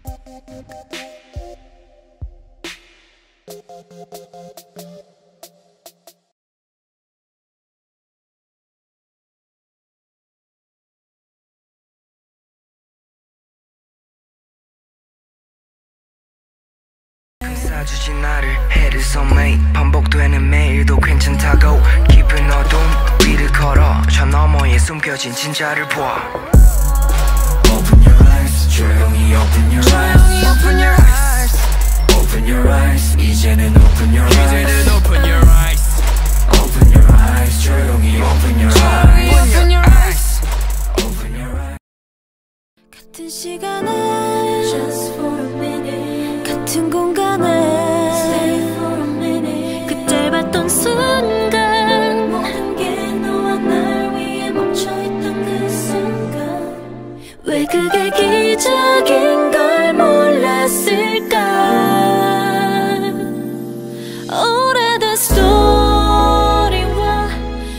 감싸주지 나를 해를 써매 반복되는 매일도 괜찮다고 깊은 어둠 위를 걸어 저 너머에 숨겨진 진짜를 봐. Open your eyes 조용히 open your eyes Open your eyes 이제는 open your eyes Open your eyes 조용히 open your eyes Open your eyes 같은 시간에 Just for a minute 같은 공간에 Stay for a minute 그때 봤던 순간 모든 게 너와 날 위해 멈춰있던 그 순간 왜 그게 기적인 걸 몰랐을까. 오래된 스토리와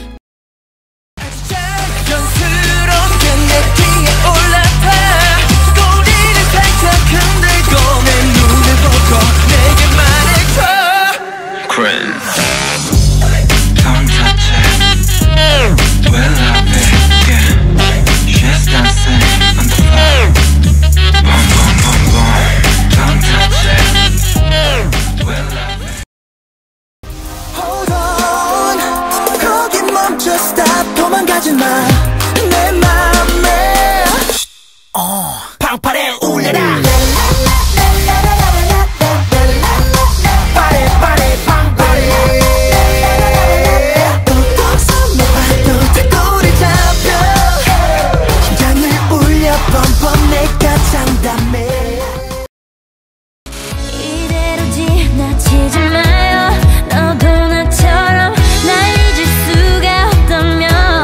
자연스럽게 내 뒤에 올라타 꼬리를 살짝 흔들고 내 눈을 보고 내게 말해줘. Cringe Don't touch it Well I bet yeah She's dancing on the floor Boom boom boom boom Don't touch it Well I bet Hold on 거기 멈춰 stop 도망가지 마 내 맘에 방파레 울려라 이대로 지나치지 마요. 너도 나처럼 날 잊을 수가 없다면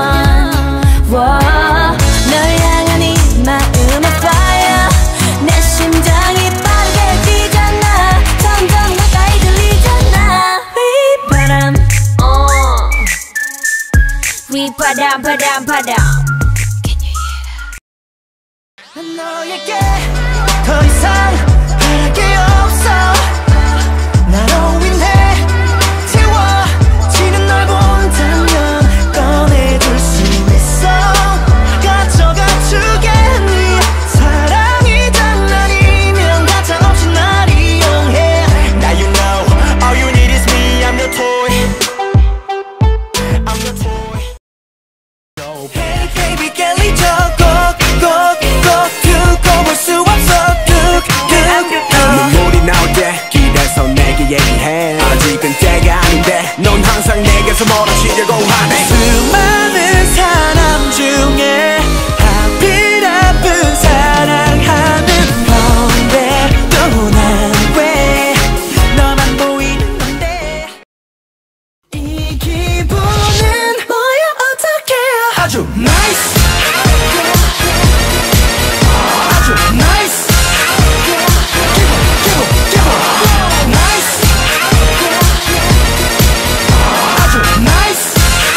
널 향한 이 마음의 fire 내 심장이 빠르게 뛰잖아. 점점 가까이 들리잖아. 휘바람 바람 바람 난 너에게 더 이상 바랄 게 없어. 나로 인해 채워지는 널 본다면 꺼내둘 수 있어. 가져가 주겠니. 사랑이 장난이면 가차없이 날 이용해. Now you know all you need is me. I'm your toy. I'm your toy. Hey baby 깰리 저곡곡곡 두고 볼 수 없어 눈물이 나올 때 길에서 내게 얘기해. 아직은 때가 아닌데 넌 항상 내게서 멀어지려고 하네. 수많은 사람 중에 하필 아픈 사랑하는 건데 또 난 왜 너만 보이는 건데. 이 기분은 뭐야 어떡해. 아주 nice 아주 nice give up nice 아주 nice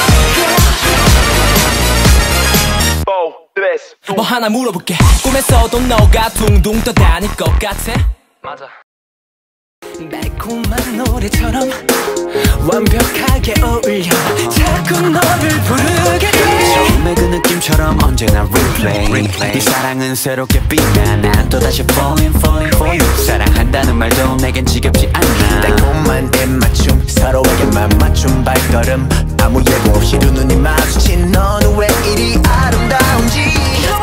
뭐 하나 물어볼게. 꿈에서도 너가 둥둥 떠다닐 것 같아? 맞아. 달콤한 노래처럼 완벽하게 어울려 자꾸 너를 부르게 돼. 처음에 그 느낌처럼 언제나 replay 네 사랑은 새롭게 빛나. 난 또다시 falling for you. 사랑한다는 말도 내겐 지겹지 않아. 달콤한 입맞춤 서로에게만 맞춤 발걸음 아무 예고 없이 두 눈이 마주친 너는 왜 이리 아름다운지.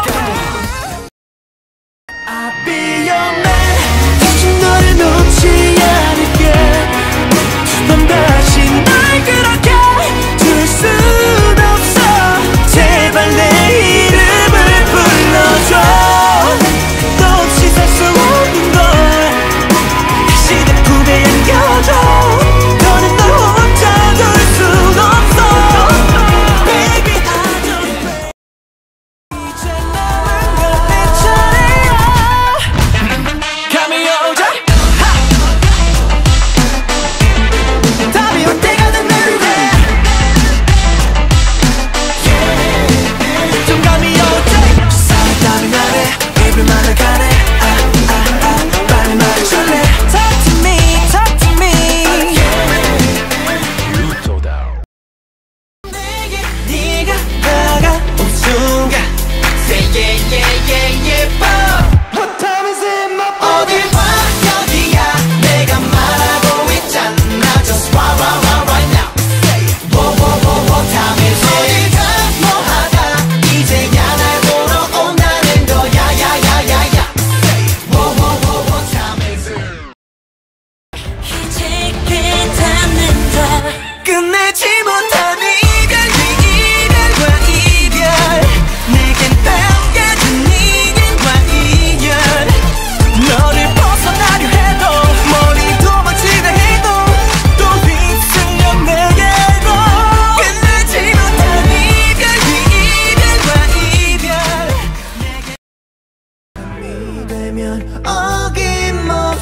I'll be your man 다시 너를 놓지 않을게. 두 번 다시 날 그렇게 둘 순 없어. 제발 내 이름을 불러줘. 너 없이 살 수 없는 걸 다시 내 품에 안겨줘. 더는 널 혼자 둘 순 없어. Baby I don't play. 이제 남은 건 내 차례야. 감이 오자 다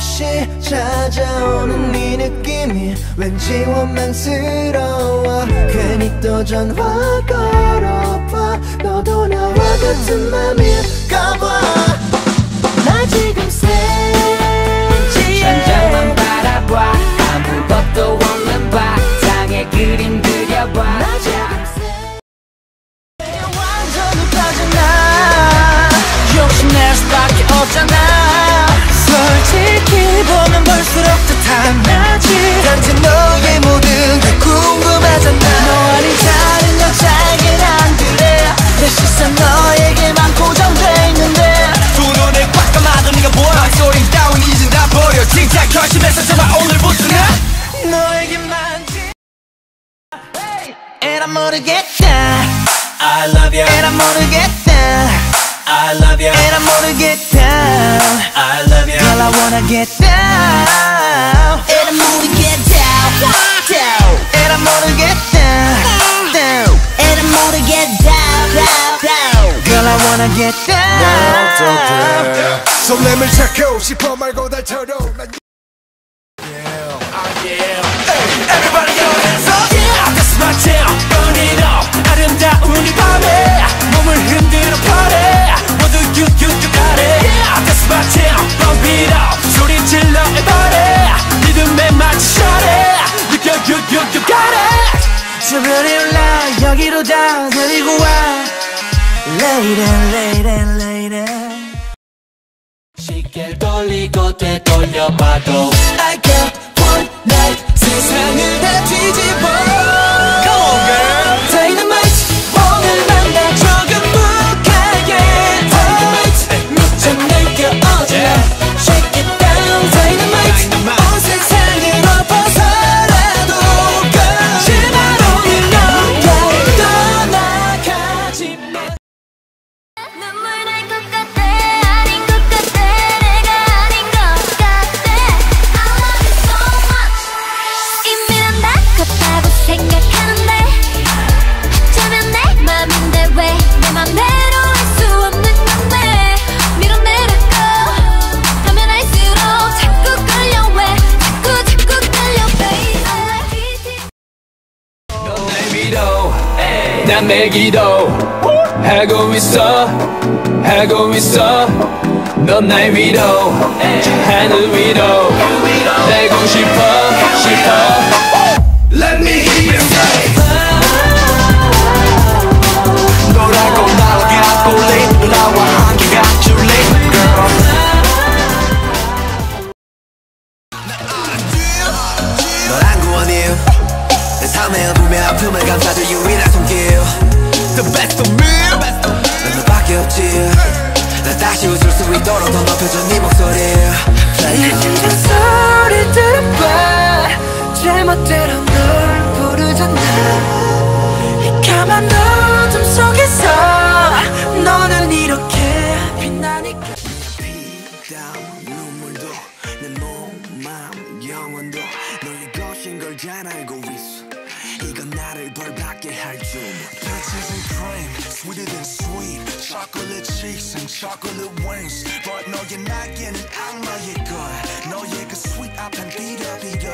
없이 찾아오는 네 느낌이 왠지 원망스러워. 괜히 또 전화 걸어봐. 너도 나와 같은 맘일까봐. 나 지금 천장만 바라봐. 아무것도 없는 바탕에 그림 그려봐. 나 지금 완전히 빠져나. 욕심낼 수밖에 없잖아. 솔직히 보면 볼수록 더 탐나지. 단지 너의 모든 게 궁금하잖아. 너 아닌 다른 여자에겐 안 그래. 내 시선 너에게만 고정돼 있는데 두 눈을 꽉 감아도 네가 보여. 소리 따윈 이제 다 버려. 진짜 결심해서 제발 오늘부터는 너에게만 And I'm 모르겠다. I love you. And I'm 모르겠다. I love you. And I'm 모르겠다. I love you. Girl, I wanna get down. And I'm 모르겠다. Down. And I'm 모르겠다. Down. And I'm 모르겠다. Down. Girl, I wanna get down. 설렘을 찾고 싶어 말고 달처럼. Everybody get on hands up. Yeah, that's my jam. Burn it up. 아름다운 이 밤에 몸을 흔들어 party. 모두 you got it. Yeah, that's my jam. Pump it up. 소리 질러 everybody. 리듬에 맞춰 shut it. You got it. 저별이 올라 여기로 다 데리고 와. Lady, lady. 시계를 돌리고 되돌려봐도 I got one night. 세상을 다 뒤집어. Come on girl. Dynamite. 오늘 만나 조금 묵하게. Dynamite. 미쳐 느껴오잖아. Shake it down. Dynamite. 온 세상을 엎어서라도 girl. 제발 오늘 너가 떠나가지 마. 눈물 날 것 같아. 아닌 것 같아. 내가 아닌 것 같아. I love you so much. 이미 난 나 같다고 생각하는데 저면 내 맘인데 왜 내 맘대로 할 수 없는 건데 밀어내려고 하면 할수록 자꾸 끌려. 왜 자꾸 끌려 baby. 날 믿어. 난 매일 기도하고 있어. 넌 날 위로 하늘 위로 날고 싶어. Let me hear you say 너라고 날아가 볼래. 나와 함께 가줄래 girl. 널 안 구원해요. 내 삶의 분명 아픔을 감싸줄 유일한 손길. The best of me. 난 너밖에 없지. 나 다시 웃을 수 있도록 더 높여줘 네 목소리. 이 진짜 소리 들어봐. 제멋대로 널 부르잖아. 이 까만 어둠 속에서 너는 이렇게 빛나니까. 피땀 눈물도 내 몸, 마음, 영혼도 너의 것인 걸 잘 알고 있어. 이건 나를 벌받게 할 줄. Peaches and cream, sweeter than sweet. Chocolate cheeks and chocolate wings. But 너의 날개는 악마의 걸. 너의 그 sweet 앞엔 비려.